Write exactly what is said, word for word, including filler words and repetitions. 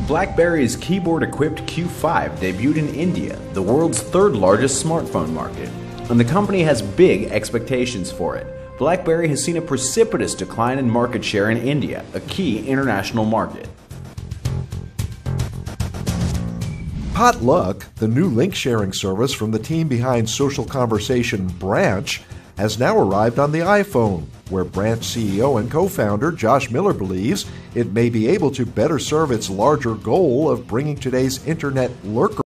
BlackBerry's keyboard-equipped Q five debuted in India, the world's third largest smartphone market, and the company has big expectations for it. BlackBerry has seen a precipitous decline in market share in India, a key international market. Potluck, the new link-sharing service from the team behind social conversation Branch, has now arrived on the iPhone, where Branch C E O and co-founder Josh Miller believes it may be able to better serve its larger goal of bringing today's internet lurker